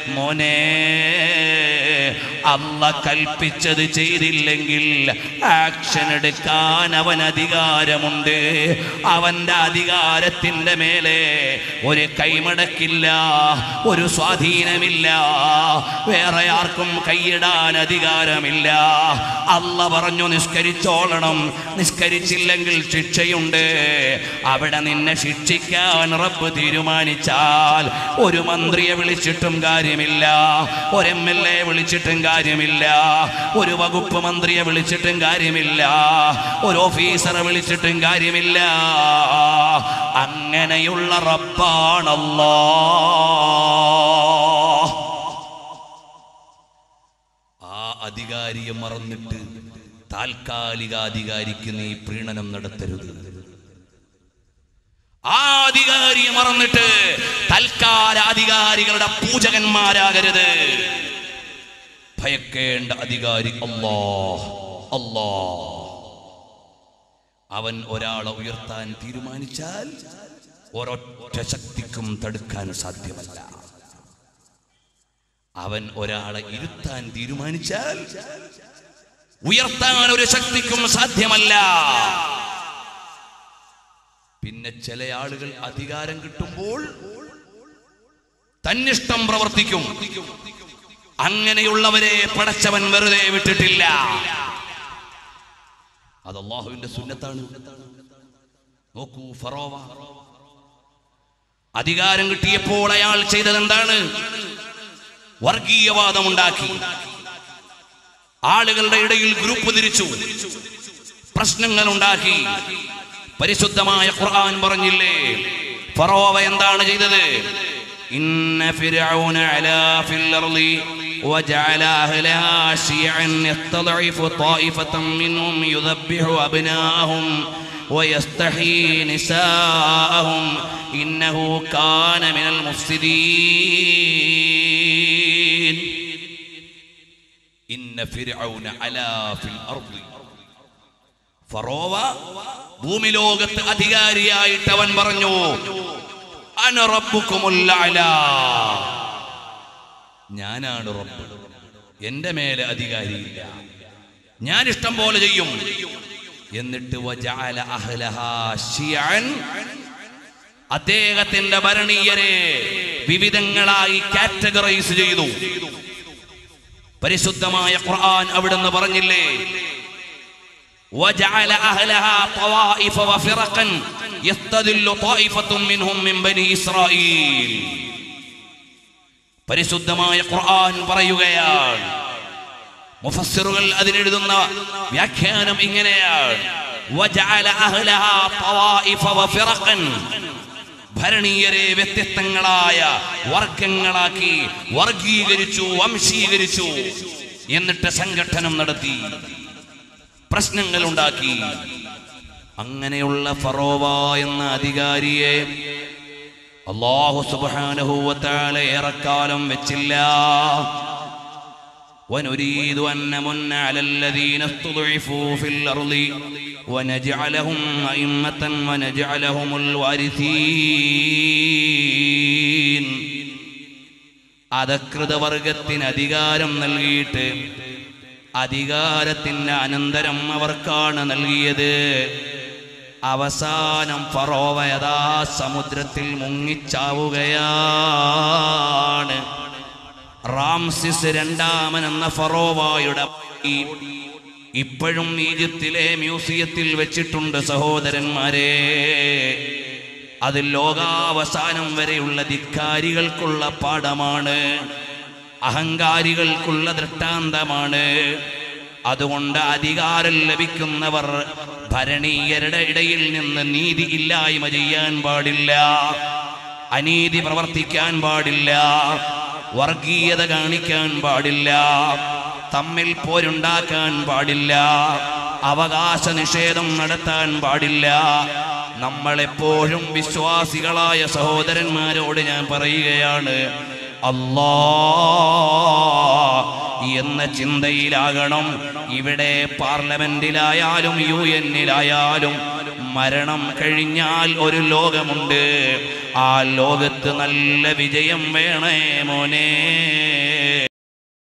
മോനെ അല്ലാഹ് കൽപ്പിച്ചത് ചെയ്തില്ലെങ്കിൽ ആക്ഷൻ എടുക്കാൻ അവൻ അധികാരമുണ്ട്. അവന്റെ അധികാരത്തിന്റെ മേലെ ഒരു കൈമടക്കില്ല, ഒരു സ്വാധീനമില്ല, വേറെ ആർക്കും കൈയിടാൻ അധികാരമില്ല. അല്ലാഹ് പറഞ്ഞു നിസ്കരിച്ചോളണം, നിസ്കരിച്ചില്ലെങ്കിൽ ശിക്ഷയുണ്ട്. അവിടെ നിന്നെ ശിക്ഷിക്കാൻ റബ്ബ് തീരുമാനിച്ചാൽ ഒരു മന്ത്രിയെ വിളിച്ചിട്ടും കാര്യമില്ല, ഒരു MLA വിളിച്ചിട്ടും കാര്യമില്ല, ഒരു വകുപ്പ് മന്ത്രിയെ വിളിച്ചിട്ടും കാര്യമില്ല, ഒരു ഓഫീസറെ വിളിച്ചിട്ടും കാര്യമില്ല. അങ്ങനെയുള്ള റബ്ബാണ് അല്ലാഹ്. ആ അധികാരിയെ മറന്നിട്ട് താൽക്കാലിക അധികാരിക്ക് നീ പ്രീണനം നടത്തരുത്. ആ അധികാരിയെ മറന്നിട്ട് തൽക്കാല അധികാരികളുടെ പൂജകന്മാരാകരുത്. ഭയക്കേണ്ട അധികാരി അല്ലാഹ്. അല്ലാഹ് അവൻ ഒരാളെ ഉയർത്താൻ തീരുമാനിച്ചാൽ ഒരൊറ്റ ശക്തിക്കും തടുക്കാൻ സാധ്യമല്ല. അവൻ ഒരാളെ ഇരുത്താൻ തീരുമാനിച്ചാൽ ഉയർത്താൻ ഒരു ശക്തിക്കും സാധ്യമല്ല. പിന്നെ ചില ആളുകൾ അധികാരം കിട്ടുമ്പോൾ തന്നിഷ്ടം പ്രവർത്തിക്കും. അങ്ങനെയുള്ളവരെ പടച്ചവൻ വെറുതെ വിട്ടിട്ടില്ല. അത് അല്ലാഹുവിന്റെ സുന്നത്താണ്. നോക്കൂ, ഫറോവ അധികാരം കിട്ടിയപ്പോൾ അയാൾ ചെയ്തത് എന്താണ്? വർഗീയവാദമുണ്ടാക്കി, ആളുകളുടെ ഇടയിൽ ഗ്രൂപ്പ് തിരിച്ചു, പ്രശ്നങ്ങൾ ഉണ്ടാക്കി. പരിശുദ്ധമായ ഖുർആൻ പറഞ്ഞില്ലേ ഫറോവ എന്താണ് ചെയ്തത്? ഇന്ന ഫിർഔന അലാ ഫിൽ അർളി വജഅല അഹ്ലഹാ ശിയഅൻ യസ്തദഇഫു ത്വായിഫതൻ മിൻഹും യുദബ്ബിഹു അബ്നാഅഹും വയസ്തഹീ നിസാഅഹും ഇന്നഹു കാന മിനൽ മുഫ്സിദീൻ. ഇന്ന ഫിർഔന അലാ ഫിൽ അർളി. ഫറോവ ഭൂമി ലോകത്ത് അധികാരിയായിട്ട് അവൻ പറഞ്ഞു അന റബ്ബുകുമുൽ അഅ്ലാ, ഞാനാണ് റബ്ബ്, എന്റെ മേലെ അധികാരിയില്ല, ഞാൻ ഇഷ്ടം പോലെ ചെയ്യും. എന്നിട്ട് വജഅല അഹ്ലഹാ ശിയഅൻ, അദ്ദേഹത്തിന്റെ ഭരണീയരെ വിവിധങ്ങളായി കാറ്റഗറൈസ് ചെയ്തു. പരിശുദ്ധമായ ഖുർആൻ അവിടുന്ന് പറഞ്ഞില്ലേ وجعل أهلها طوائف وفرقا يستذل طائفة منهم من بني إسرائيل. പരിശുദ്ധമായ ഖുർആൻ പറയുകയാണ്, മുഫസ്സിറുകൾ അതിനെഴുതുന്ന വ്യാഖ്യാനം ഇങ്ങനെയാണ്, وجعل أهلها طوائف وفرقا, ഭരണീയരെ വ്യത്യസ്തങ്ങളായ വർഗങ്ങളാക്കി, വർഗീകരിച്ചു, വംശീകരിച്ചു. എന്നിട്ട് സംഘടനം നടത്തി, പ്രശ്നങ്ങൾ ഉണ്ടാക്കി. അങ്ങനെയുള്ള ഫറോവ എന്ന അധികാരിയെ അല്ലാഹു സുബ്ഹാനഹു വ തആല ഏറെക്കാലം വെച്ചില്ല. വനുരീദു അൻ നമുന്ന അലല്ലദീന ഇസ്തുദ്ഇഫൂ ഫിൽ അർളി വനജ്അലഹും അഇമ്മതൻ വനജ്അലഹുമുൽ വാരിസീൻ. അധകൃത വർഗത്തിന് അധികാരം നൽകിയിട്ട് അധികാരത്തിന്റെ അനന്തരം അവർക്കാണ് നൽകിയത്. അവസാനം ഫറോവ യഥാ സമുദ്രത്തിൽ മുങ്ങിച്ചാവുകയാണ്. റാംസിസ് രണ്ടാമൻ എന്ന ഫറോവയുടെ ഇപ്പോഴും ഈജിപ്തിലെ മ്യൂസിയത്തിൽ വെച്ചിട്ടുണ്ട് സഹോദരന്മാരെ. അത് ലോകാവസാനം വരെയുള്ള ധിക്കാരികൾക്കുള്ള പാഠമാണ്, അഹങ്കാരികൾക്കുള്ള ദൃഷ്ടാന്തമാണ്. അതുകൊണ്ട് അധികാരം ലഭിക്കുന്നവർ ഭരണീയരുടെ ഇടയിൽ നിന്ന് നീതി ഇല്ലായ്മ ചെയ്യാൻ പാടില്ല, അനീതി പ്രവർത്തിക്കാൻ പാടില്ല, വർഗീയത കാണിക്കാൻ പാടില്ല, തമ്മിൽ പോരുണ്ടാക്കാൻ പാടില്ല, അവകാശ നിഷേധം നടത്താൻ പാടില്ല. നമ്മളെപ്പോഴും വിശ്വാസികളായ സഹോദരന്മാരോട് ഞാൻ പറയുകയാണ്, അല്ലാഹ് എന്ന ചിന്തയിലാകണം. ഇവിടെ പാർലമെന്റിലായാലും UN-ലായാലും മരണം കഴിഞ്ഞാൽ ഒരു ലോകമുണ്ട്. ആ ലോകത്ത് നല്ല വിജയം വേണേ മോനെ.